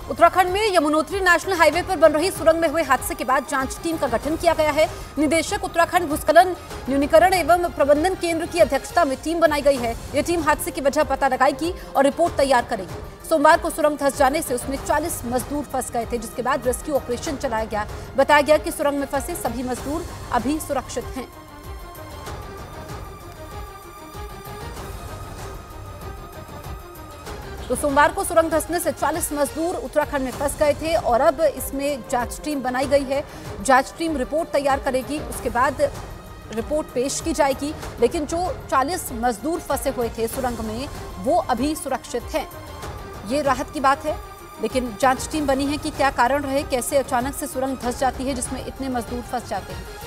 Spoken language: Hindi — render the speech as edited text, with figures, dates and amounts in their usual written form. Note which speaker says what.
Speaker 1: उत्तराखंड में यमुनोत्री नेशनल हाईवे पर बन रही सुरंग में हुए हादसे के बाद जांच टीम का गठन किया गया है। निदेशक उत्तराखंड भूस्खलन न्यूनीकरण एवं प्रबंधन केंद्र की अध्यक्षता में टीम बनाई गई है। यह टीम हादसे की वजह पता लगाएगी और रिपोर्ट तैयार करेगी। सोमवार को सुरंग धंस जाने से उसमें 40 मजदूर फंस गए थे, जिसके बाद रेस्क्यू ऑपरेशन चलाया गया। बताया गया कि सुरंग में फंसे सभी मजदूर अभी सुरक्षित हैं। तो सोमवार को सुरंग धंसने से 40 मजदूर उत्तराखंड में फंस गए थे और अब इसमें जांच टीम बनाई गई है। जांच टीम रिपोर्ट तैयार करेगी, उसके बाद रिपोर्ट पेश की जाएगी। लेकिन जो 40 मजदूर फंसे हुए थे सुरंग में, वो अभी सुरक्षित हैं। ये राहत की बात है, लेकिन जांच टीम बनी है कि क्या कारण रहे, कैसे अचानक से सुरंग धंस जाती है जिसमें इतने मजदूर फंस जाते हैं।